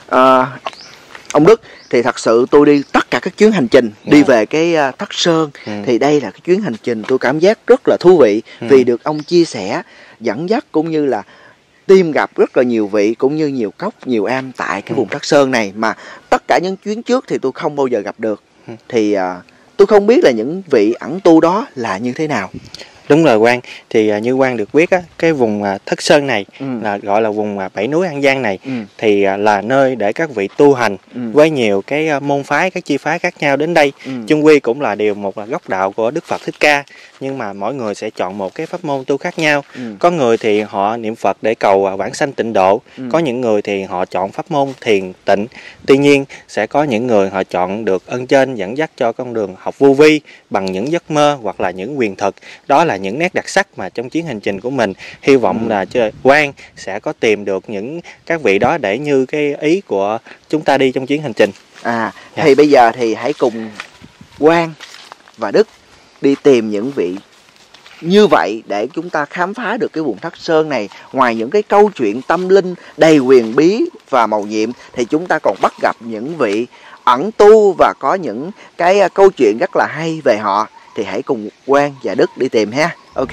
Ông Đức, thì thật sự tôi đi tất cả các chuyến hành trình đi về cái Thất Sơn, thì đây là cái chuyến hành trình tôi cảm giác rất là thú vị, vì được ông chia sẻ, dẫn dắt cũng như là tìm gặp rất là nhiều vị cũng như nhiều cốc, nhiều am tại cái vùng Thất Sơn này mà tất cả những chuyến trước thì tôi không bao giờ gặp được. Thì tôi không biết là những vị ẩn tu đó là như thế nào. Đúng rồi Quang, thì như Quang được biết á, cái vùng Thất Sơn này là gọi là vùng Bảy Núi An Giang này, thì là nơi để các vị tu hành với nhiều cái môn phái, các chi phái khác nhau đến đây. Chung quy cũng là đều một là gốc đạo của Đức Phật Thích Ca, nhưng mà mỗi người sẽ chọn một cái pháp môn tu khác nhau. Có người thì họ niệm Phật để cầu vãng sanh tịnh độ, có những người thì họ chọn pháp môn thiền tịnh. Tuy nhiên sẽ có những người họ chọn được ơn trên dẫn dắt cho con đường học vô vi bằng những giấc mơ hoặc là những quyền thực. Đó là những nét đặc sắc mà trong chuyến hành trình của mình hy vọng là Quang sẽ có tìm được những các vị đó để như cái ý của chúng ta đi trong chuyến hành trình. Thì bây giờ thì hãy cùng Quang và Đức đi tìm những vị như vậy để chúng ta khám phá được cái vùng Thất Sơn này. Ngoài những cái câu chuyện tâm linh đầy huyền bí và mầu nhiệm thì chúng ta còn bắt gặp những vị ẩn tu và có những cái câu chuyện rất là hay về họ. Thì hãy cùng Quang và Đức đi tìm ha. Ok.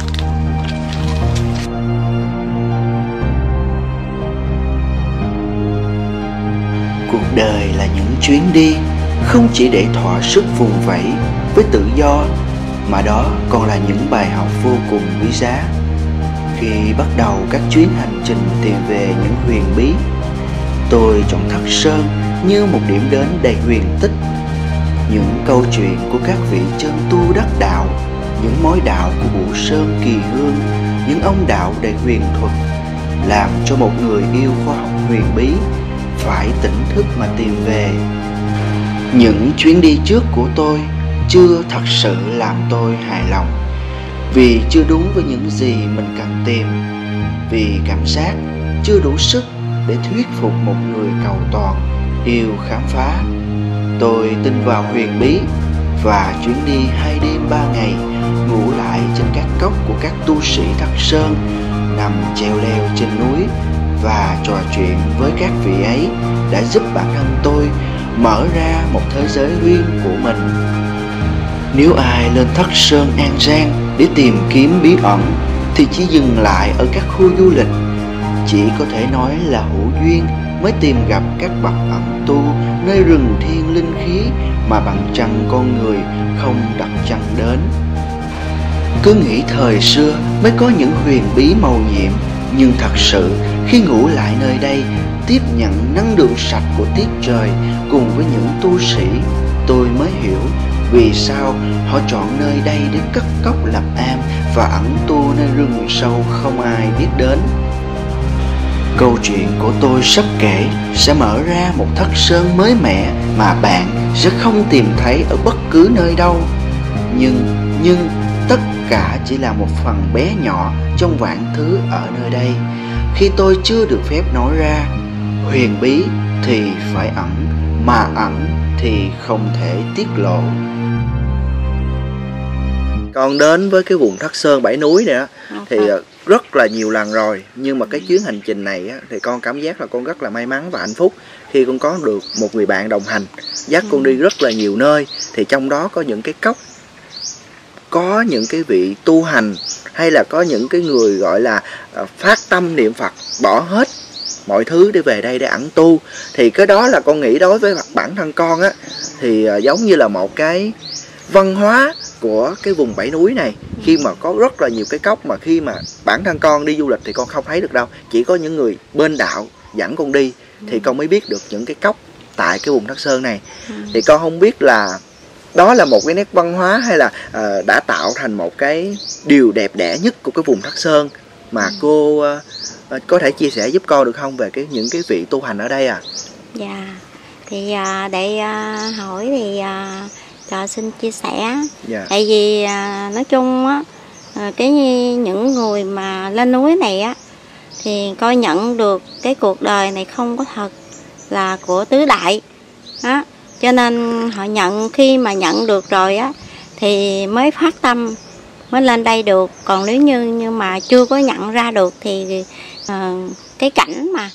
Cuộc đời là những chuyến đi không chỉ để thỏa sức vùng vẫy với tự do, mà đó còn là những bài học vô cùng quý giá. Khi bắt đầu các chuyến hành trình tìm về những huyền bí, tôi chọn Thất Sơn như một điểm đến đầy huyền tích. Những câu chuyện của các vị chân tu đắc đạo, những mối đạo của Bụ Sơn Kỳ Hương, những ông đạo đầy huyền thuật, làm cho một người yêu khoa học huyền bí phải tỉnh thức mà tìm về. Những chuyến đi trước của tôi chưa thật sự làm tôi hài lòng, vì chưa đúng với những gì mình cần tìm, vì cảm giác chưa đủ sức để thuyết phục một người cầu toàn, yêu khám phá. Tôi tin vào huyền bí, và chuyến đi 2 đêm 3 ngày ngủ lại trên các cốc của các tu sĩ Thất Sơn, nằm treo leo trên núi và trò chuyện với các vị ấy đã giúp bản thân tôi mở ra một thế giới riêng của mình. Nếu ai lên Thất Sơn An Giang để tìm kiếm bí ẩn thì chỉ dừng lại ở các khu du lịch. Chỉ có thể nói là hữu duyên mới tìm gặp các bậc ẩn tu nơi rừng thiên linh khí mà bằng chân con người không đặt chân đến. Cứ nghĩ thời xưa mới có những huyền bí mầu nhiệm, nhưng thật sự khi ngủ lại nơi đây, tiếp nhận năng lượng sạch của tiết trời cùng với những tu sĩ, tôi mới hiểu vì sao họ chọn nơi đây để cất cốc lập am và ẩn tu nơi rừng sâu không ai biết đến. Câu chuyện của tôi sắp kể sẽ mở ra một Thất Sơn mới mẻ mà bạn sẽ không tìm thấy ở bất cứ nơi đâu. Nhưng tất cả chỉ là một phần bé nhỏ trong vạn thứ ở nơi đây. Khi tôi chưa được phép nói ra, huyền bí thì phải ẩn, mà ẩn thì không thể tiết lộ. Con đến với cái vùng Thất Sơn Bảy Núi này thì rất là nhiều lần rồi, nhưng mà cái chuyến hành trình này thì con cảm giác là con rất là may mắn và hạnh phúc khi con có được một người bạn đồng hành dắt con đi rất là nhiều nơi. Thì trong đó có những cái cốc, có những cái vị tu hành, hay là có những cái người gọi là phát tâm niệm Phật, bỏ hết mọi thứ để về đây để ẩn tu. Thì cái đó là con nghĩ đối với bản thân con á, thì giống như là một cái văn hóa của cái vùng Bảy Núi này. Khi mà có rất là nhiều cái cốc mà khi mà bản thân con đi du lịch thì con không thấy được đâu, chỉ có những người bên đạo dẫn con đi thì con mới biết được những cái cốc tại cái vùng Thất Sơn này. Thì con không biết là đó là một cái nét văn hóa hay là đã tạo thành một cái điều đẹp đẽ nhất của cái vùng Thất Sơn mà cô có thể chia sẻ giúp con được không về những cái vị tu hành ở đây à? Dạ, thì để hỏi thì cho xin chia sẻ. Tại vì nói chung á, những người mà lên núi này á thì coi nhận được cái cuộc đời này không có thật là của tứ đại á, cho nên họ nhận, khi mà nhận được rồi á thì mới phát tâm mới lên đây được. Còn nếu như mà chưa có nhận ra được thì cái cảnh mà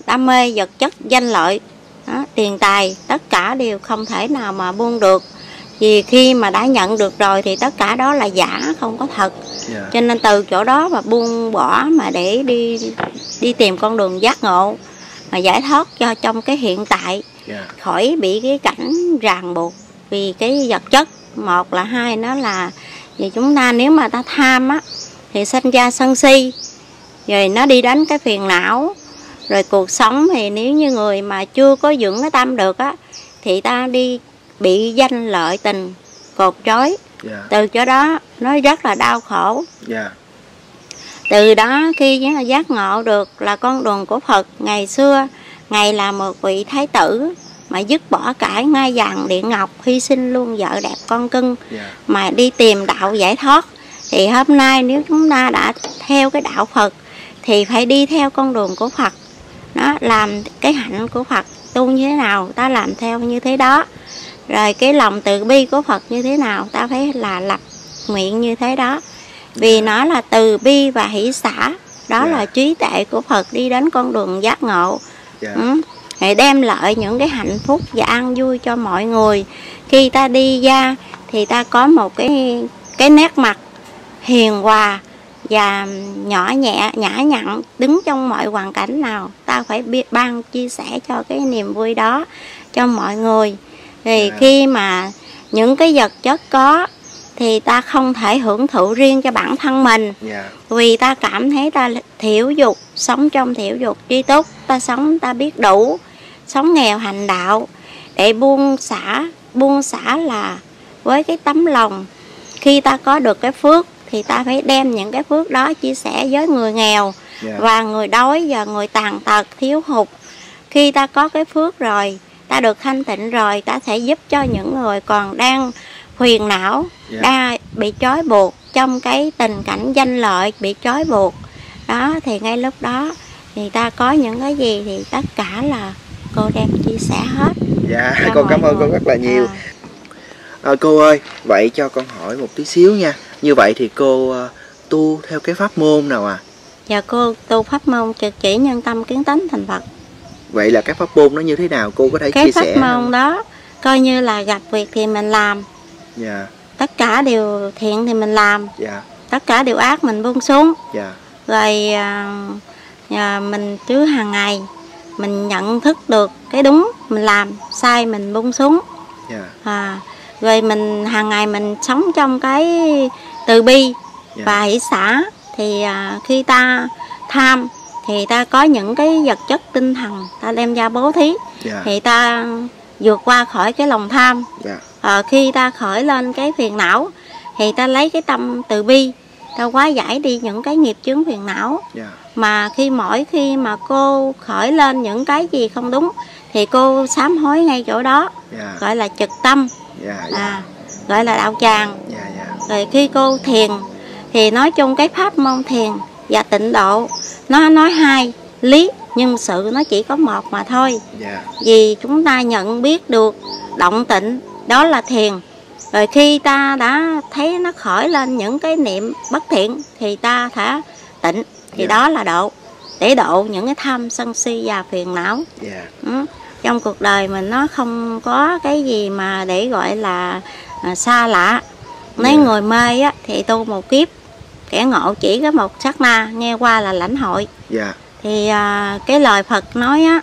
đam mê vật chất danh lợi đó, tiền tài tất cả đều không thể nào mà buông được, vì khi mà đã nhận được rồi thì tất cả đó là giả, không có thật. Cho nên từ chỗ đó mà buông bỏ mà để đi tìm con đường giác ngộ mà giải thoát cho trong cái hiện tại, khỏi bị cái cảnh ràng buộc vì cái vật chất. Một là hai nó là vì chúng ta nếu mà ta tham á thì sinh ra sân si, rồi nó đi đánh cái phiền não. Rồi cuộc sống thì nếu như người mà chưa có vững cái tâm được á thì ta đi bị danh lợi tình cột trói. Từ chỗ đó nó rất là đau khổ. Từ đó khi giác ngộ được là con đường của Phật, ngày xưa Ngài là một vị thái tử mà dứt bỏ cải ngai vàng điện ngọc, hy sinh luôn vợ đẹp con cưng mà đi tìm đạo giải thoát. Thì hôm nay nếu chúng ta đã theo cái đạo Phật thì phải đi theo con đường của Phật. Nó làm cái hạnh của Phật tu như thế nào ta làm theo như thế đó. Rồi cái lòng từ bi của Phật như thế nào ta phải là lập nguyện như thế đó. Vì nó là từ bi và hỷ xả. Đó là trí tuệ của Phật đi đến con đường giác ngộ. Để đem lại những cái hạnh phúc và an vui cho mọi người. Khi ta đi ra thì ta có một cái nét mặt hiền hòa và nhỏ nhẹ, nhã nhặn, đứng trong mọi hoàn cảnh nào ta phải biết ban chia sẻ cho cái niềm vui đó cho mọi người. Thì khi mà những cái vật chất có thì ta không thể hưởng thụ riêng cho bản thân mình, vì ta cảm thấy ta thiểu dục, sống trong thiểu dục tri túc, ta sống ta biết đủ, sống nghèo hành đạo để buông xả là với cái tấm lòng. Khi ta có được cái phước thì ta phải đem những cái phước đó chia sẻ với người nghèo và người đói và người tàn tật thiếu hụt. Khi ta có cái phước rồi, ta được thanh tịnh rồi, ta sẽ giúp cho những người còn đang phiền não, đang bị trói buộc trong cái tình cảnh danh lợi, bị trói buộc đó, thì ngay lúc đó thì ta có những cái gì thì tất cả là cô đem chia sẻ hết. Con cảm ơn cô rất là nhiều. Cô ơi, vậy cho con hỏi một tí xíu nha. Như vậy thì cô tu theo cái pháp môn nào à? Dạ, cô tu pháp môn trực chỉ nhân tâm kiến tánh thành Phật. Vậy là cái pháp môn nó như thế nào? Cô có thể chia sẻ? Cái pháp môn đó coi như là gặp việc thì mình làm. Tất cả điều thiện thì mình làm. Tất cả điều ác mình buông xuống. Rồi mình cứ hàng ngày mình nhận thức được cái đúng mình làm, sai mình buông xuống. Rồi mình hàng ngày mình sống trong cái từ bi và hỷ xả. Thì khi ta tham thì ta có những cái vật chất tinh thần ta đem ra bố thí, thì ta vượt qua khỏi cái lòng tham. Khi ta khởi lên cái phiền não thì ta lấy cái tâm từ bi ta hóa giải đi những cái nghiệp chướng phiền não. Mà mỗi khi mà cô khởi lên những cái gì không đúng thì cô sám hối ngay chỗ đó, gọi là trực tâm, gọi là đạo tràng. Rồi khi cô thiền thì nói chung cái pháp môn thiền và tịnh độ nó nói hai lý, nhưng sự nó chỉ có một mà thôi. Vì chúng ta nhận biết được động tịnh đó là thiền. Rồi khi ta đã thấy nó khởi lên những cái niệm bất thiện thì ta thả tịnh, thì đó là độ, để độ những cái tham sân si và phiền não. Trong cuộc đời mình nó không có cái gì mà để gọi là xa lạ. Nếu người mê á, thì tu một kiếp, kẻ ngộ chỉ có một sát na, nghe qua là lãnh hội. Thì cái lời Phật nói á,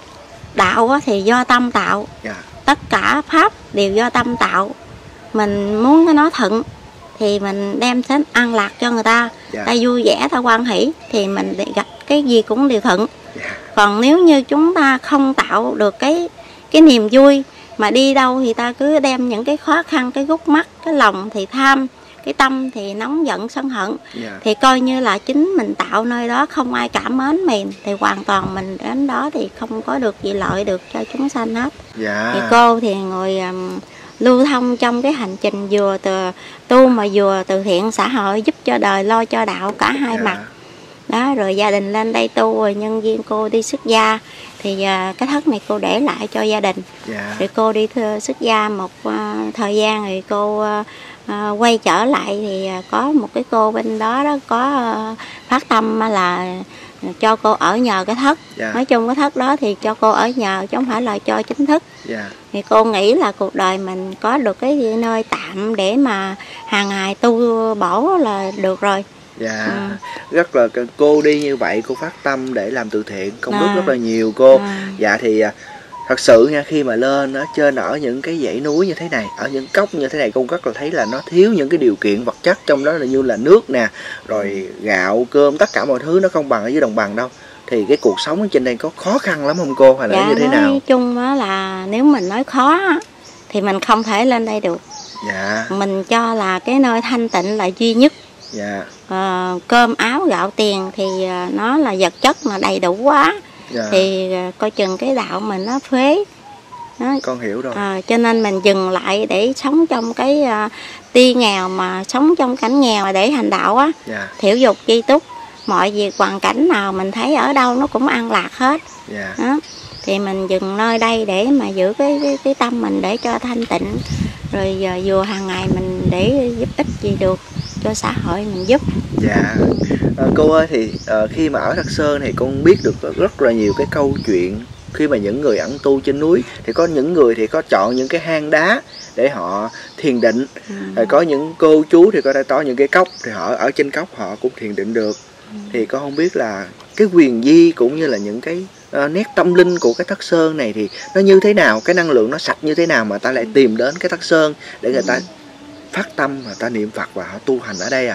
đạo á, thì do tâm tạo. Tất cả pháp đều do tâm tạo. Mình muốn cái nó thuận thì mình đem đến an lạc cho người ta, ta vui vẻ, ta hoan hỷ thì mình gặp cái gì cũng đều thuận. Còn nếu như chúng ta không tạo được cái niềm vui mà đi đâu thì ta cứ đem những cái khó khăn, cái gút mắt, cái lòng thì tham, cái tâm thì nóng giận sân hận, thì coi như là chính mình tạo nơi đó, không ai cảm mến mình thì hoàn toàn mình đến đó thì không có được gì lợi được cho chúng sanh hết. Thì cô thì ngồi lưu thông trong cái hành trình vừa tu mà vừa từ thiện xã hội, giúp cho đời lo cho đạo cả hai mặt đó. Rồi gia đình lên đây tu, rồi nhân viên cô đi xuất gia thì cái thất này cô để lại cho gia đình. Rồi cô đi xuất gia một thời gian rồi cô quay trở lại thì có một cái cô bên đó có phát tâm là cho cô ở nhờ cái thất. Nói chung cái thất đó thì cho cô ở nhờ chứ không phải là cho chính thức. Thì cô nghĩ là cuộc đời mình có được cái nơi tạm để mà hàng ngày tu bổ là được rồi. Rất là cô đi như vậy, cô phát tâm để làm từ thiện, công đức rất là nhiều cô. Dạ thì thật sự nha, khi mà lên ở trên ở những cái dãy núi như thế này, ở những cốc như thế này, cô rất là thấy là nó thiếu những cái điều kiện vật chất, trong đó là như là nước nè, rồi gạo, cơm, tất cả mọi thứ nó không bằng ở dưới đồng bằng đâu. Thì cái cuộc sống ở trên đây có khó khăn lắm không cô, hay là như thế nào? Nói chung đó là nếu mình nói khó thì mình không thể lên đây được. Mình cho là cái nơi thanh tịnh là duy nhất. Cơm áo gạo tiền thì nó là vật chất mà đầy đủ quá. Thì coi chừng cái đạo mình nó phế đó. Con hiểu rồi. Cho nên mình dừng lại để sống trong cái ti nghèo, mà sống trong cảnh nghèo để hành đạo á. Thiểu dục chi túc, mọi việc hoàn cảnh nào mình thấy ở đâu nó cũng an lạc hết. Đó. Thì mình dừng nơi đây để mà giữ cái tâm mình để cho thanh tịnh, rồi vừa hàng ngày mình để giúp ích gì được cho xã hội mình giúp. Cô ơi, thì khi mà ở Thất Sơn thì con biết được rất là nhiều cái câu chuyện. Khi mà những người ẩn tu trên núi thì có những người thì có chọn những cái hang đá để họ thiền định. Rồi có những cô chú thì có có những cái cốc, thì họ ở trên cốc họ cũng thiền định được. Thì con không biết là cái huyền di cũng như là những cái nét tâm linh của cái Thất Sơn này thì nó như thế nào, cái năng lượng nó sạch như thế nào mà ta lại tìm đến cái Thất Sơn để người ta phát tâm và ta niệm Phật và họ tu hành ở đây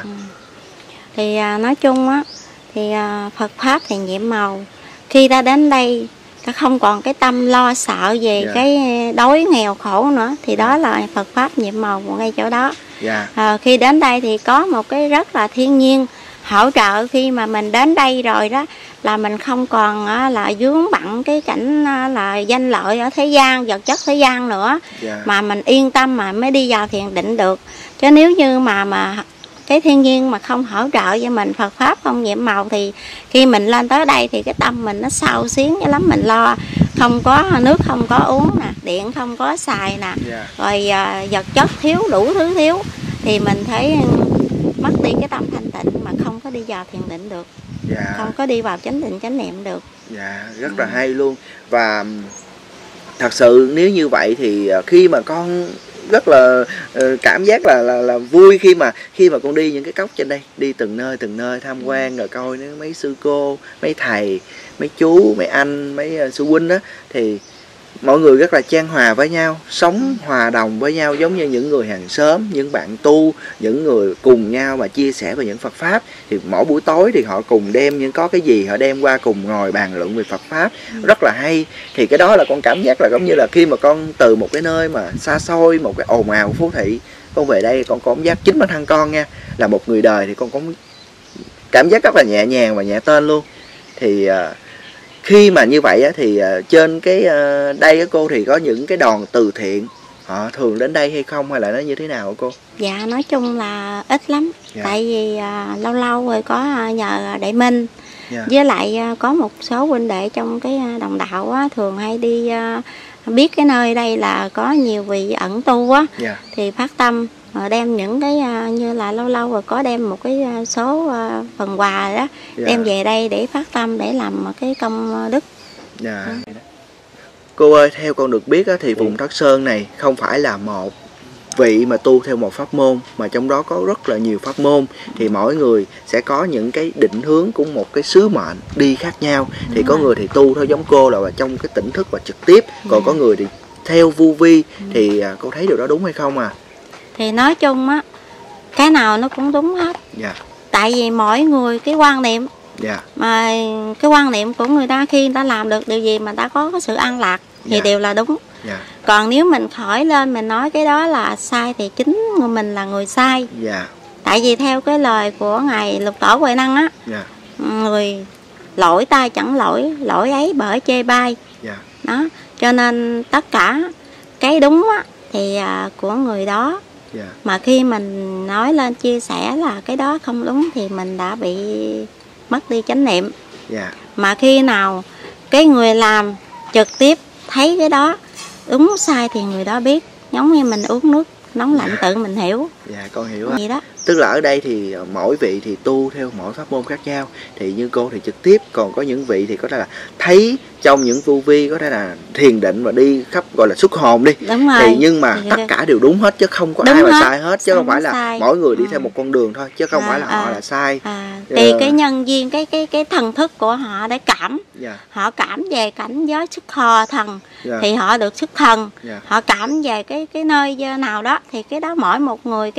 Thì nói chung á thì Phật pháp thì nhiệm màu. Khi ta đến đây ta không còn cái tâm lo sợ về cái đói nghèo khổ nữa, thì đó là Phật pháp nhiệm màu ngay chỗ đó. Khi đến đây thì có một cái rất là thiên nhiên hỗ trợ. Khi mà mình đến đây rồi đó là mình không còn là vướng bận cái cảnh là danh lợi ở thế gian, vật chất thế gian nữa, mà mình yên tâm mà mới đi vào thiền định được. Chứ nếu như mà cái thiên nhiên mà không hỗ trợ cho mình, Phật pháp không nhiệm màu, thì khi mình lên tới đây thì cái tâm mình nó xao xuyến dữ lắm. Mình lo không có nước không có uống nè, điện không có xài nè, rồi vật chất thiếu, đủ thứ thiếu, thì mình thấy mất đi cái tâm thanh tịnh mà không có đi vào thiền định được. Không có đi vào chánh định chánh niệm được. Rất là hay luôn. Và thật sự nếu như vậy thì khi mà con rất là cảm giác là vui khi mà con đi những cái cốc trên đây, đi từng nơi tham quan, rồi coi mấy sư cô, mấy thầy, mấy chú, mấy anh, mấy sư huynh đó, thì mọi người rất là chan hòa với nhau, sống hòa đồng với nhau giống như những người hàng xóm, những bạn tu, những người cùng nhau mà chia sẻ về những Phật pháp. Thì mỗi buổi tối thì họ cùng đem có cái gì họ đem qua cùng ngồi bàn luận về Phật pháp, rất là hay. Thì cái đó là con cảm giác là giống như là khi mà con từ một cái nơi mà xa xôi, một cái ồn ào phố thị, con về đây con có cảm giác chính bản thân con nha, là một người đời, thì con có cảm giác rất là nhẹ nhàng và nhẹ tên luôn. Thì khi mà như vậy thì trên cái đây cô thì có những cái đoàn từ thiện họ thường đến đây hay không, hay là nó như thế nào cô? Dạ nói chung là ít lắm. Tại vì lâu lâu rồi có nhờ Đại Minh, với lại có một số huynh đệ trong cái đồng đạo thường hay đi biết cái nơi đây là có nhiều vị ẩn tu thì phát tâm đem những cái như là lâu lâu rồi có đem một cái số phần quà đó đem về đây để phát tâm, để làm một cái công đức. Cô ơi, theo con được biết thì vùng Thất Sơn này không phải là một vị mà tu theo một pháp môn, mà trong đó có rất là nhiều pháp môn. Thì mỗi người sẽ có những cái định hướng của một cái sứ mệnh đi khác nhau. Thì có người thì tu theo giống cô là trong cái tỉnh thức và trực tiếp, còn có người thì theo vu vi. Thì cô thấy điều đó đúng hay không Thì nói chung cái nào nó cũng đúng hết. Tại vì mỗi người cái quan niệm, mà cái quan niệm của người ta khi người ta làm được điều gì mà ta có cái sự an lạc thì đều là đúng. Còn nếu mình khỏi lên mình nói cái đó là sai thì chính mình là người sai. Tại vì theo cái lời của ngài Lục Tổ Huệ Năng người lỗi ta chẳng lỗi, lỗi ấy bởi chê bai. Đó, cho nên tất cả cái đúng thì của người đó. Mà khi mình nói lên chia sẻ là cái đó không đúng thì mình đã bị mất đi chánh niệm. Mà khi nào cái người làm trực tiếp thấy cái đó đúng sai thì người đó biết. Giống như mình uống nước nóng lạnh tự mình hiểu. Con hiểu gì đó. Tức là ở đây thì mỗi vị thì tu theo mỗi pháp môn khác nhau. Thì như cô thì trực tiếp, còn có những vị thì có thể là thấy trong những tu vi, có thể là thiền định và đi khắp gọi là xuất hồn đi. Đúng rồi. Thì nhưng mà tất cả đều đúng hết, chứ không có ai mà sai hết, chứ không phải là sai. mỗi người đi theo một con đường thôi, chứ không phải là họ là sai. Tùy cái nhân duyên, cái thần thức của họ để cảm. Họ cảm về cảnh giới xuất hò thần thì họ được xuất thần. Họ cảm về cái nơi nào đó thì cái đó mỗi một người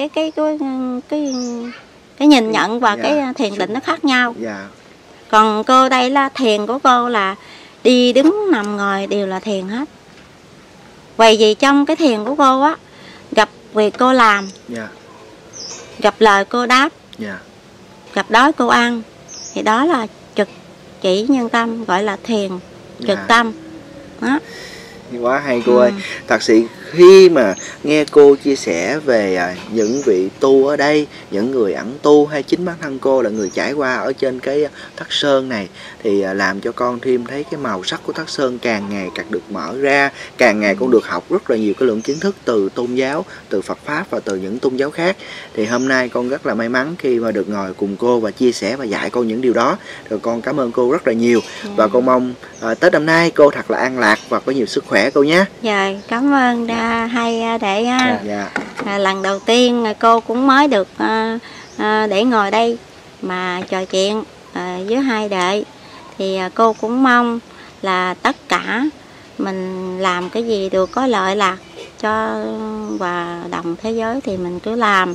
cái nhìn nhận và cái thiền định nó khác nhau. Còn cô đây là thiền của cô là đi đứng nằm ngồi đều là thiền hết. Vậy vì trong cái thiền của cô á, gặp việc cô làm, gặp lời cô đáp, gặp đói cô ăn, thì đó là trực chỉ nhân tâm, gọi là thiền trực tâm đó. Quá hay cô ơi. Thật sự khi mà nghe cô chia sẻ về những vị tu ở đây, những người ẩn tu hay chính bản thân cô là người trải qua ở trên cái Thất Sơn này, thì làm cho con thêm thấy cái màu sắc của Thất Sơn càng ngày càng được mở ra, càng ngày con được học rất là nhiều cái lượng kiến thức từ tôn giáo, từ Phật Pháp và từ những tôn giáo khác. Thì hôm nay con rất là may mắn khi mà được ngồi cùng cô và chia sẻ và dạy con những điều đó. Rồi con cảm ơn cô rất là nhiều. Và con mong Tết năm nay cô thật là an lạc và có nhiều sức khỏe cô nhé. Dạ, cảm ơn hay để lần đầu tiên cô cũng mới được để ngồi đây mà trò chuyện với hai đệ. Thì cô cũng mong là tất cả mình làm cái gì được có lợi lạc cho và đồng thế giới thì mình cứ làm.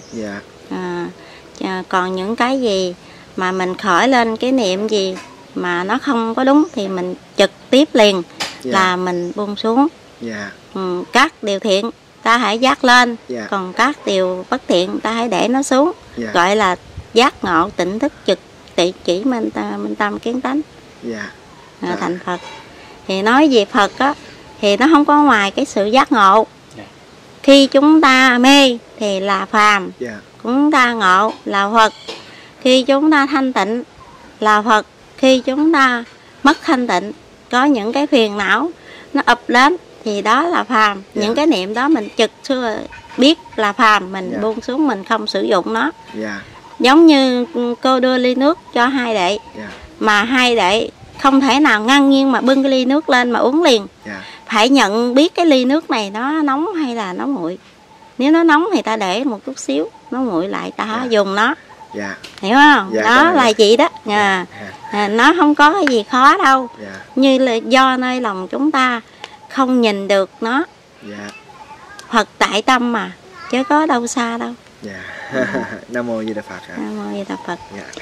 Còn những cái gì mà mình khởi lên cái niệm gì mà nó không có đúng thì mình trực tiếp liền là mình buông xuống. Các điều thiện ta hãy dắt lên, còn các điều bất thiện ta hãy để nó xuống. Gọi là giác ngộ tỉnh thức trực chỉ minh tâm kiến tánh, thành Phật. Thì nói về Phật á, thì nó không có ngoài cái sự giác ngộ. Khi chúng ta mê thì là phàm, chúng ta ngộ là Phật. Khi chúng ta thanh tịnh là Phật. Khi chúng ta mất thanh tịnh, có những cái phiền não nó ập đến thì đó là phàm. Những cái niệm đó mình trực xưa biết là phàm, mình buông xuống, mình không sử dụng nó. Giống như cô đưa ly nước cho hai đệ, mà hai đệ không thể nào ngang nhiên mà bưng cái ly nước lên mà uống liền. Phải nhận biết cái ly nước này nó nóng hay là nó nguội. Nếu nó nóng thì ta để một chút xíu, nó nguội lại ta dùng nó. Hiểu không? Đó là vậy đó. Nó không có cái gì khó đâu. Như là do nơi lòng chúng ta không nhìn được nó. Phật tại tâm mà, chứ có đâu xa đâu. Nam mô Di Đà Phật. Nam mô Di Đà Phật.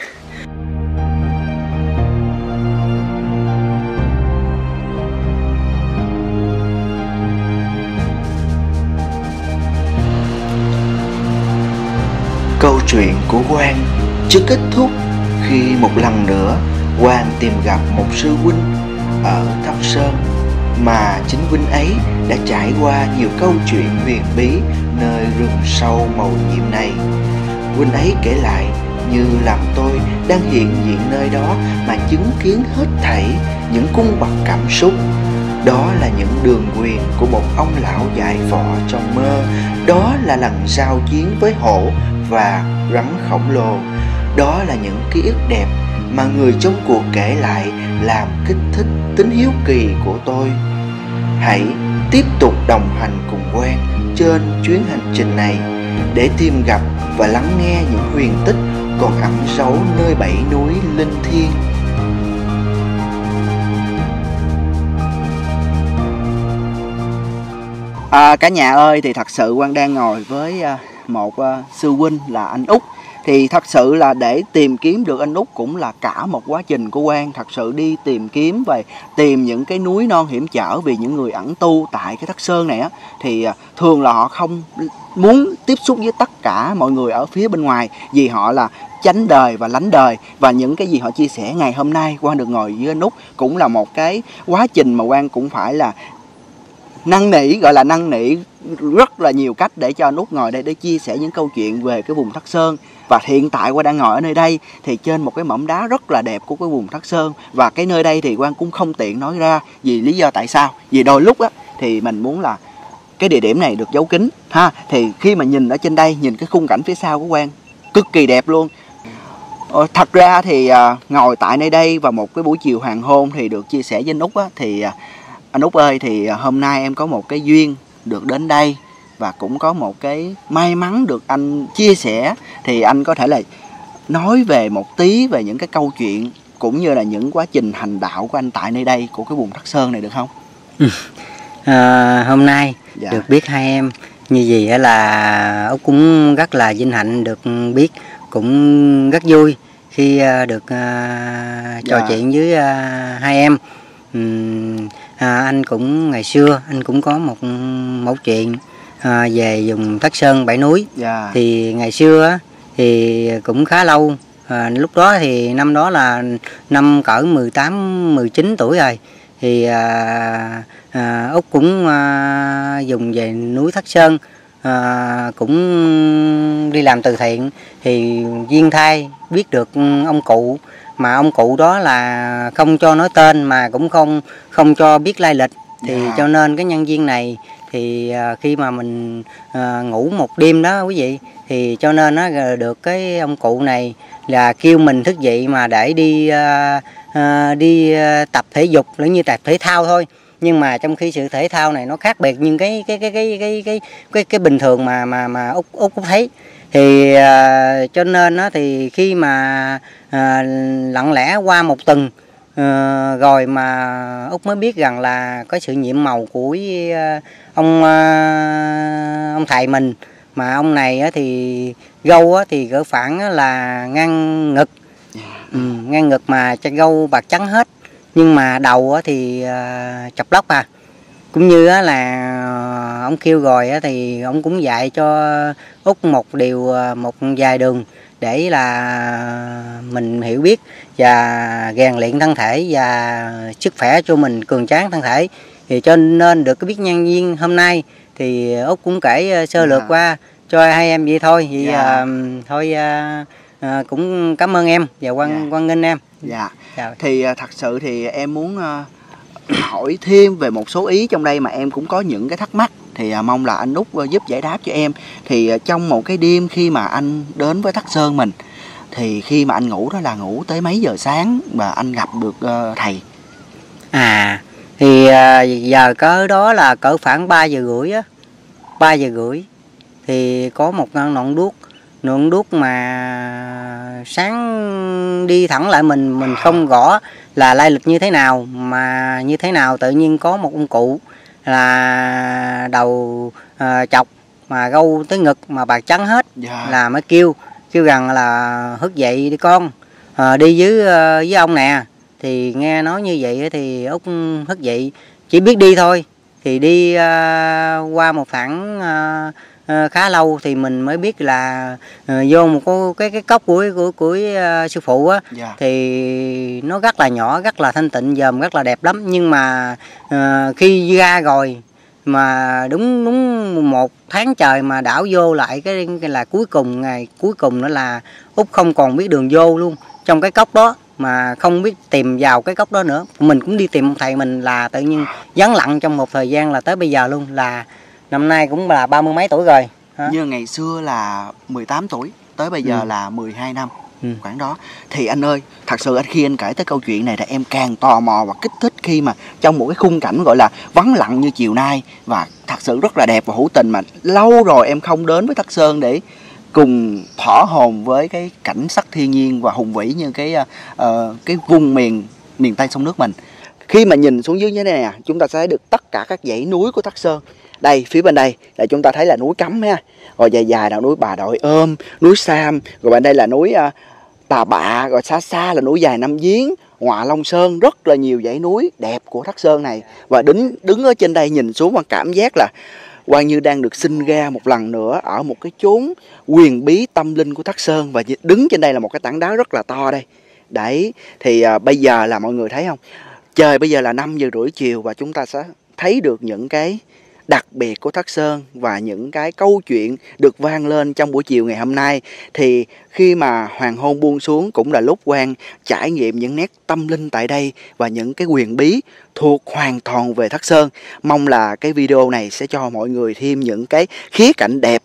Câu chuyện của Quang chưa kết thúc khi một lần nữa Quang tìm gặp một sư huynh ở Thất Sơn, mà chính huynh ấy đã trải qua nhiều câu chuyện huyền bí nơi rừng sâu màu nhiệm này. Huynh ấy kể lại như làm tôi đang hiện diện nơi đó mà chứng kiến hết thảy những cung bậc cảm xúc. Đó là những đường quyền của một ông lão dạy võ trong mơ. Đó là lần giao chiến với hổ và rắn khổng lồ. Đó là những ký ức đẹp mà người trong cuộc kể lại làm kích thích tính hiếu kỳ của tôi. Hãy tiếp tục đồng hành cùng Quang trên chuyến hành trình này để tìm gặp và lắng nghe những huyền tích còn ẩn giấu nơi 7 núi linh thiêng. Cả nhà ơi, thì thật sự Quang đang ngồi với một sư huynh là anh Út. Thì thật sự là để tìm kiếm được anh Út cũng là cả một quá trình của Quang. Thật sự đi tìm kiếm về tìm những cái núi non hiểm trở, vì những người ẩn tu tại cái Thất Sơn này á, thì thường là họ không muốn tiếp xúc với tất cả mọi người ở phía bên ngoài, vì họ là tránh đời và lánh đời. Và những cái gì họ chia sẻ ngày hôm nay Quang được ngồi với anh Út cũng là một cái quá trình mà Quang cũng phải là năn nỉ, gọi là năn nỉ rất là nhiều cách để cho anh Út ngồi đây để chia sẻ những câu chuyện về cái vùng Thất Sơn. Và hiện tại Quang đang ngồi ở nơi đây thì trên một cái mỏm đá rất là đẹp của cái vùng Thất Sơn. Và cái nơi đây thì Quang cũng không tiện nói ra vì lý do tại sao. Vì đôi lúc á thì mình muốn là cái địa điểm này được giấu kín ha. Thì khi mà nhìn ở trên đây, nhìn cái khung cảnh phía sau của Quang cực kỳ đẹp luôn. Thật ra thì ngồi tại nơi đây vào một cái buổi chiều hoàng hôn thì được chia sẻ với anh Út á, thì anh Út ơi, thì hôm nay em có một cái duyên được đến đây và cũng có một cái may mắn được anh chia sẻ, thì anh có thể là nói về một tí về những cái câu chuyện cũng như là những quá trình hành đạo của anh tại nơi đây, của cái vùng Thất Sơn này được không? Hôm nay được biết hai em như gì là Út cũng rất là vinh hạnh được biết, cũng rất vui khi được trò chuyện với hai em. Anh cũng ngày xưa anh cũng có một mẫu chuyện về vùng Thất Sơn Bảy Núi. Thì ngày xưa thì cũng khá lâu, lúc đó thì năm đó là năm cỡ 18-19 tuổi rồi, thì Út cũng dùng về núi Thất Sơn, cũng đi làm từ thiện, thì duyên thai biết được ông cụ, mà ông cụ đó là không cho nói tên mà cũng không cho biết lai lịch, thì cho nên cái nhân viên này thì khi mà mình ngủ một đêm đó quý vị, thì cho nên nó được cái ông cụ này là kêu mình thức dậy mà để đi tập thể dục, giống như tập thể thao thôi. Nhưng mà trong khi sự thể thao này nó khác biệt nhưng cái bình thường mà Út thấy, thì cho nên nó thì khi mà lặng lẽ qua một tuần rồi mà Út mới biết rằng là có sự nhiệm màu của ông thầy mình, mà ông này thì gâu thì cỡ khoảng là ngang ngực, ngang ngực mà cho gâu bạc trắng hết, nhưng mà đầu thì chọc lóc cũng như là ông kêu rồi thì ông cũng dạy cho Út một vài đường để là mình hiểu biết và rèn luyện thân thể và sức khỏe cho mình cường tráng thân thể. Thì cho nên được cái biết nhân viên hôm nay thì Út cũng kể sơ lược qua cho hai em vậy thôi. Thì thôi cũng cảm ơn em và quan nghênh em. Thì thật sự thì em muốn hỏi thêm về một số ý trong đây mà em cũng có những cái thắc mắc, thì mong là anh Út giúp giải đáp cho em. Thì trong một cái đêm khi mà anh đến với Thất Sơn mình, thì khi mà anh ngủ đó là ngủ tới mấy giờ sáng và anh gặp được thầy? Thì giờ cỡ đó là cỡ khoảng 3 giờ rưỡi á, 3 giờ rưỡi thì có một ngọn đuốc mà sáng đi thẳng lại mình không rõ là lai lịch như thế nào, mà như thế nào tự nhiên có một ông cụ là đầu chọc mà gâu tới ngực mà bạc trắng hết, là mới kêu rằng là thức dậy đi con, đi với ông nè. Thì nghe nói như vậy thì Út thức dậy, chỉ biết đi thôi, thì đi qua một khoảng khá lâu thì mình mới biết là vô một cái cốc của sư phụ á, thì nó rất là nhỏ, rất là thanh tịnh, dòm rất là đẹp lắm. Nhưng mà khi ra rồi mà đúng 1 tháng trời mà đảo vô lại cái là ngày cuối cùng nữa là Út không còn biết đường vô luôn trong cái cốc đó, mà không biết tìm vào cái cốc đó nữa. Mình cũng đi tìm ông thầy mình là tự nhiên vắng lặng trong một thời gian là tới bây giờ luôn, là năm nay cũng là 30 mấy tuổi rồi. Như ngày xưa là 18 tuổi, tới bây giờ là 12 năm, khoảng đó. Thì anh ơi, thật sự khi anh kể tới câu chuyện này là em càng tò mò và kích thích, khi mà trong một cái khung cảnh gọi là vắng lặng như chiều nay và thật sự rất là đẹp và hữu tình, mà lâu rồi em không đến với Thất Sơn để cùng thỏa hồn với cái cảnh sắc thiên nhiên và hùng vĩ như cái vùng miền Tây sông nước mình. Khi mà nhìn xuống dưới như thế này nè, chúng ta sẽ thấy được tất cả các dãy núi của Thất Sơn. Đây, phía bên đây là chúng ta thấy là núi Cấm ha, rồi dài là núi Bà Đội Ôm, núi Sam, rồi bên đây là núi Tà Bạ, rồi xa xa là núi Dài Năm Giếng, Ngọa Long Sơn, rất là nhiều dãy núi đẹp của Thất Sơn này. Và đứng ở trên đây nhìn xuống và cảm giác là Quang như đang được sinh ra một lần nữa ở một cái chốn huyền bí tâm linh của Thất Sơn. Và đứng trên đây là một cái tảng đá rất là to đây. Đấy, thì bây giờ là mọi người thấy không? Trời bây giờ là 5 giờ rưỡi chiều và chúng ta sẽ thấy được những cái đặc biệt của Thất Sơn và những cái câu chuyện được vang lên trong buổi chiều ngày hôm nay. Thì khi mà hoàng hôn buông xuống cũng là lúc Quang trải nghiệm những nét tâm linh tại đây và những cái huyền bí thuộc hoàn toàn về Thất Sơn. Mong là cái video này sẽ cho mọi người thêm những cái khía cạnh đẹp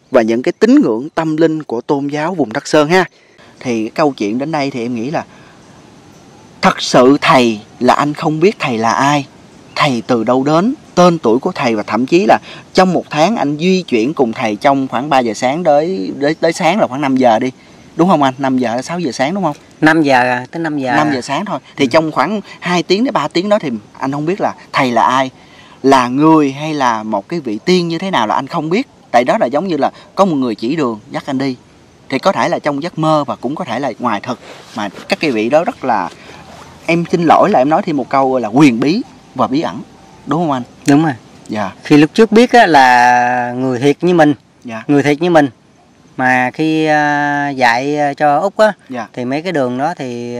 và những cái tín ngưỡng tâm linh của tôn giáo vùng Thất Sơn ha. Thì cái câu chuyện đến đây thì em nghĩ là thật sự thầy là anh không biết thầy là ai, thầy từ đâu đến, tên tuổi của thầy, và thậm chí là trong một tháng anh di chuyển cùng thầy trong khoảng 3 giờ sáng tới sáng là khoảng 5 giờ đi. Đúng không anh? 5 giờ 6 giờ sáng đúng không? 5 giờ tới 5 giờ. 5 giờ sáng thôi. Thì trong khoảng 2 tiếng đến 3 tiếng đó thì anh không biết là thầy là ai, là người hay là một cái vị tiên như thế nào là anh không biết. Tại đó là giống như là có một người chỉ đường dắt anh đi. Thì có thể là trong giấc mơ và cũng có thể là ngoài thực. Mà các cái vị đó rất là, em xin lỗi là em nói thêm một câu là huyền bí và bí ẩn. Đúng không anh? Đúng rồi. Dạ. Khi lúc trước biết á, là người thiệt như mình. Dạ. Người thiệt như mình. Mà khi dạy cho Út á, dạ. thì mấy cái đường đó thì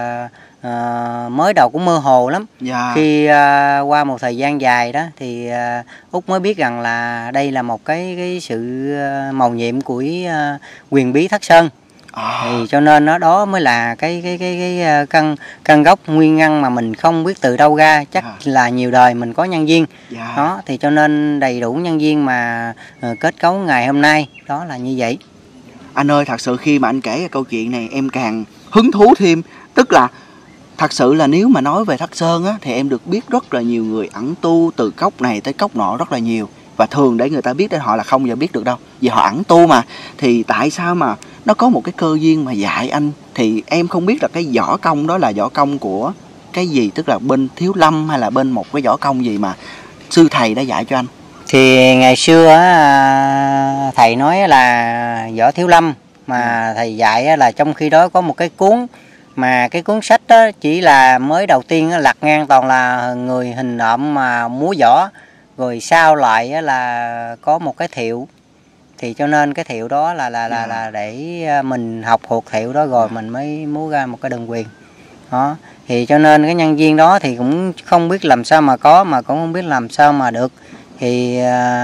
mới đầu cũng mơ hồ lắm. Dạ. Khi qua một thời gian dài đó thì Út mới biết rằng là đây là một cái sự mầu nhiệm của huyền bí Thất Sơn. Thì cho nên đó mới là cái căn gốc nguyên nhân mà mình không biết từ đâu ra, chắc là nhiều đời mình có nhân duyên. Đó thì cho nên đầy đủ nhân duyên mà kết cấu ngày hôm nay đó là như vậy. Anh ơi, thật sự khi mà anh kể cái câu chuyện này em càng hứng thú thêm. Tức là thật sự là nếu mà nói về Thất Sơn á, thì em được biết rất là nhiều người ẩn tu từ cốc này tới cốc nọ rất là nhiều. Và thường để người ta biết đến họ là không bao giờ biết được đâu, vì họ ẩn tu mà. Thì tại sao mà nó có một cái cơ duyên mà dạy anh? Thì em không biết là cái võ công đó là võ công của cái gì, tức là bên Thiếu Lâm hay là bên một cái võ công gì mà sư thầy đã dạy cho anh? Thì ngày xưa thầy nói là võ Thiếu Lâm, mà thầy dạy là trong khi đó có một cái cuốn, mà cái cuốn sách đó chỉ là mới đầu tiên lật ngang toàn là người hình nộm mà múa võ, rồi sau lại là có một cái thiệu. Thì cho nên cái thiệu đó là để mình học thuộc thiệu đó rồi mình mới múa ra một cái đơn quyền đó. Thì cho nên cái nhân viên đó thì cũng không biết làm sao mà có, mà cũng không biết làm sao mà được. Thì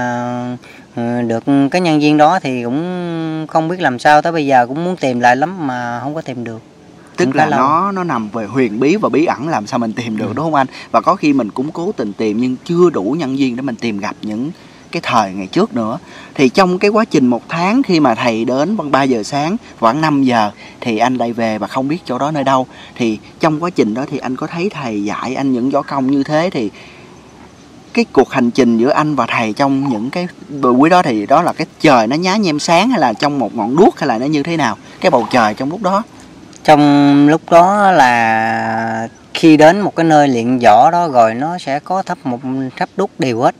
được cái nhân viên đó thì cũng không biết làm sao, tới bây giờ cũng muốn tìm lại lắm mà không có tìm được. Tức là nó nằm về huyền bí và bí ẩn, làm sao mình tìm được, đúng không anh? Và có khi mình cũng cố tình tìm nhưng chưa đủ nhân duyên để mình tìm gặp những cái thời ngày trước nữa. Thì trong cái quá trình 1 tháng khi mà thầy đến khoảng 3 giờ sáng, khoảng 5 giờ thì anh lại về và không biết chỗ đó nơi đâu. Thì trong quá trình đó thì anh có thấy thầy dạy anh những võ công như thế, thì cái cuộc hành trình giữa anh và thầy trong những cái buổi đó thì đó là cái trời nó nhá nhem sáng, hay là trong một ngọn đuốc, hay là nó như thế nào? Cái bầu trời trong lúc đó. Trong lúc đó là khi đến một cái nơi luyện võ đó rồi nó sẽ có một tháp đúc đều hết,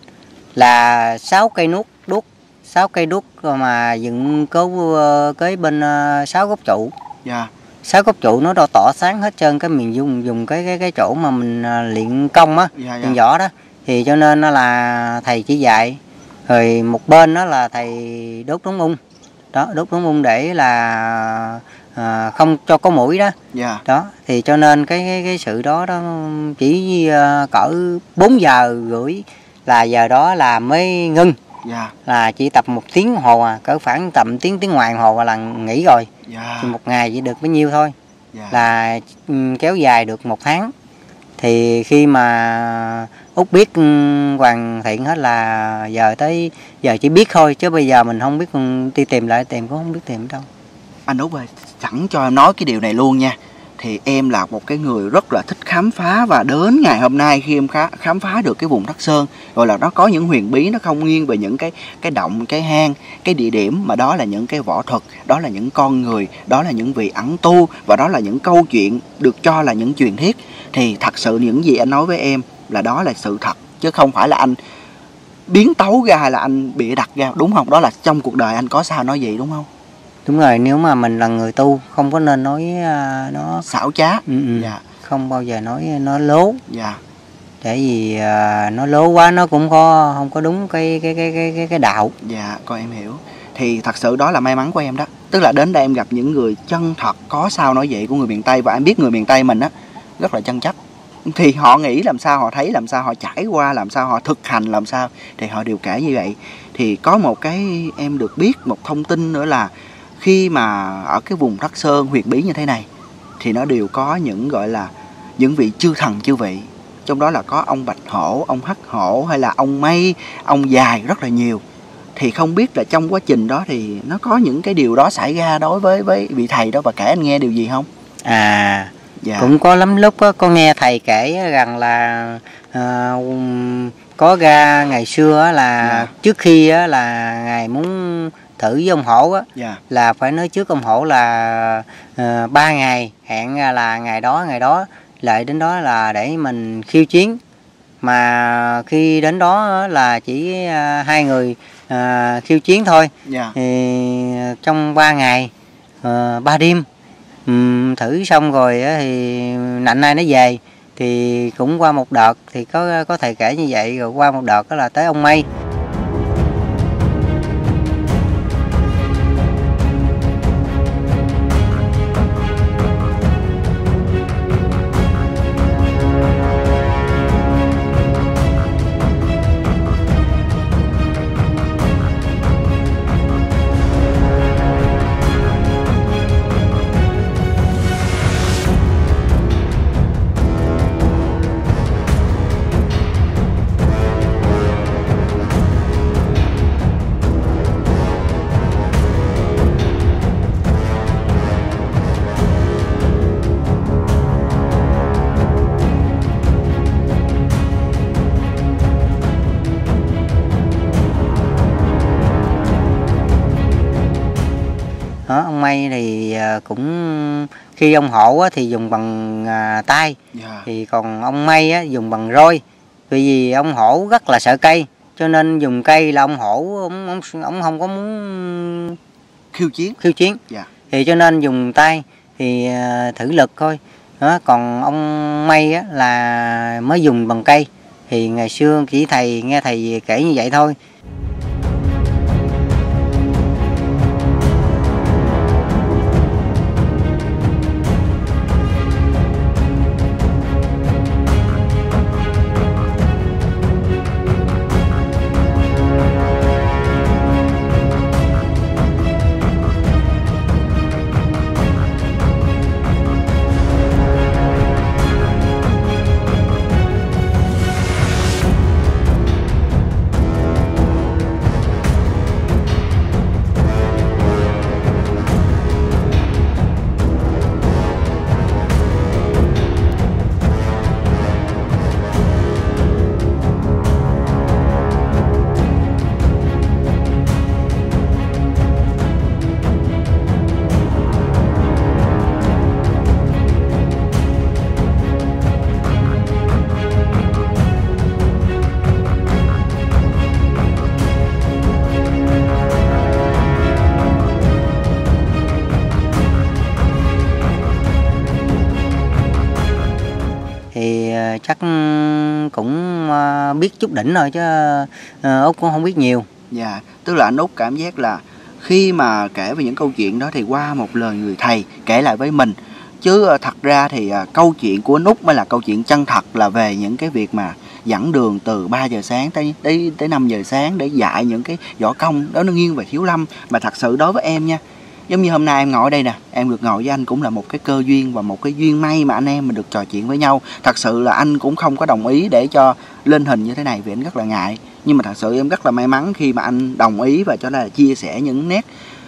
là 6 cây đúc 6 cây đúc mà dựng kế bên 6 gốc trụ. Dạ. 6 gốc trụ nó đo tỏ sáng hết trơn, cái mình dùng cái chỗ mà mình luyện công á, luyện võ đó. Thì cho nên nó là thầy chỉ dạy, rồi một bên đó là thầy đốt đống ung đó, đốt đống ung để là không cho có mũi đó. Đó thì cho nên cái sự đó chỉ cỡ 4 giờ rưỡi là giờ đó là mới ngưng. Là chỉ tập 1 tiếng hồ à, cỡ khoảng tầm tiếng ngoài hồ là nghỉ rồi. Thì một ngày chỉ được bấy nhiêu thôi. Là kéo dài được 1 tháng. Thì khi mà Út biết hoàn thiện hết là giờ chỉ biết thôi, chứ bây giờ mình không biết đi tìm lại, tìm cũng không biết tìm đâu. Anh Út ơi, sẵn cho em nói cái điều này luôn nha. Thì em là một cái người rất là thích khám phá, và đến ngày hôm nay khi em khám phá được cái vùng Thất Sơn, gọi là nó có những huyền bí, nó không nghiêng về những cái động, cái hang, cái địa điểm, mà đó là những cái võ thuật, đó là những con người, đó là những vị ẩn tu, và đó là những câu chuyện được cho là những truyền thuyết. Thì thật sự những gì anh nói với em là đó là sự thật, chứ không phải là anh biến tấu ra hay là anh bịa đặt ra, đúng không? Đó là trong cuộc đời anh có sao nói gì, đúng không? Đúng rồi, nếu mà mình là người tu không có nên nói nó xảo trá. Dạ. Không bao giờ nói nó lố. Dạ. Tại vì nó lố quá nó cũng không có đúng cái đạo. Dạ, con em hiểu. Thì thật sự đó là may mắn của em đó. Tức là đến đây em gặp những người chân thật, có sao nói vậy của người miền Tây. Và em biết người miền Tây mình á rất là chân chất. Thì họ nghĩ làm sao, họ thấy làm sao, họ trải qua làm sao, họ thực hành làm sao, thì họ đều kể như vậy. Thì có một cái em được biết một thông tin nữa là khi mà ở cái vùng Thất Sơn huyền bí như thế này thì nó đều có những gọi là những vị chư thần chư vị. Trong đó là có ông Bạch Hổ, ông Hắc Hổ, hay là ông Mây, ông Dài, rất là nhiều. Thì không biết là trong quá trình đó thì nó có những cái điều đó xảy ra đối với vị thầy đó, và kể anh nghe điều gì không? Cũng có lắm lúc đó, có nghe thầy kể rằng là có ra ngày xưa là trước khi là ngài muốn thử với ông Hổ á, là phải nói trước ông Hổ là 3 ngày, hẹn là ngày đó lại đến đó là để mình khiêu chiến. Mà khi đến đó là chỉ 2 người khiêu chiến thôi. Thì trong 3 ngày 3 đêm thử xong rồi thì nạnh nay nó về. Thì cũng qua một đợt thì có thầy kể như vậy, rồi qua một đợt đó là tới ông Mây. Ông Mây thì cũng khi ông Hổ thì dùng bằng tay, thì còn ông Mây dùng bằng roi. Vì ông Hổ rất là sợ cây, cho nên dùng cây là ông Hổ ông không có muốn khiêu chiến. Thì cho nên dùng tay thì thử lực thôi. Còn ông Mây là mới dùng bằng cây. Thì ngày xưa chỉ nghe thầy kể như vậy thôi. Thì chắc cũng biết chút đỉnh thôi chứ Út cũng không biết nhiều. Tức là anh Út cảm giác là khi mà kể về những câu chuyện đó thì qua một lời người thầy kể lại với mình. Chứ thật ra thì câu chuyện của anh Út mới là câu chuyện chân thật, là về những cái việc mà dẫn đường từ 3 giờ sáng tới 5 giờ sáng để dạy những cái võ công đó, nó nghiêng về thiếu lâm. Mà thật sự đối với em nha, giống như hôm nay em ngồi ở đây nè, em được ngồi với anh cũng là một cái cơ duyên và một cái duyên may mà anh em mình được trò chuyện với nhau. Thật sự là anh cũng không có đồng ý để cho lên hình như thế này vì anh rất là ngại. Nhưng mà thật sự em rất là may mắn khi mà anh đồng ý và cho nên là chia sẻ những nét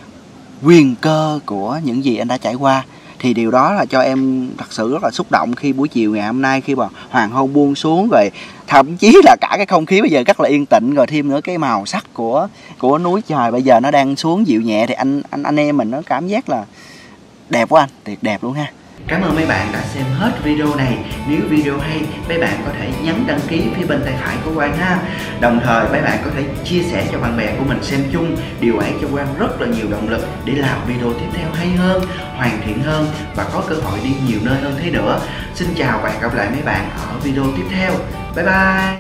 quyền cơ của những gì anh đã trải qua. Thì điều đó là cho em thật sự rất là xúc động khi buổi chiều ngày hôm nay, khi mà hoàng hôn buông xuống, rồi thậm chí là cả cái không khí bây giờ rất là yên tĩnh, rồi thêm nữa cái màu sắc của núi trời bây giờ nó đang xuống dịu nhẹ, thì anh em mình nó cảm giác là đẹp quá anh, tuyệt đẹp luôn ha. Cảm ơn mấy bạn đã xem hết video này. Nếu video hay, mấy bạn có thể nhấn đăng ký phía bên tay phải của Quang ha. Đồng thời mấy bạn có thể chia sẻ cho bạn bè của mình xem chung. Điều ấy cho Quang rất là nhiều động lực để làm video tiếp theo hay hơn, hoàn thiện hơn và có cơ hội đi nhiều nơi hơn thế nữa. Xin chào và hẹn gặp lại mấy bạn ở video tiếp theo. Bye bye.